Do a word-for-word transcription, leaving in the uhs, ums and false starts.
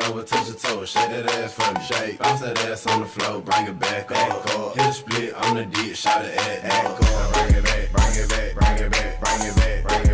over, touch your toes, shake that ass for me. Shake, bounce that ass on the floor, bring it back up. Hit a split on the dick, shot it at, at, go. Bring it back, bring it back, bring it back, bring it back, bring it back.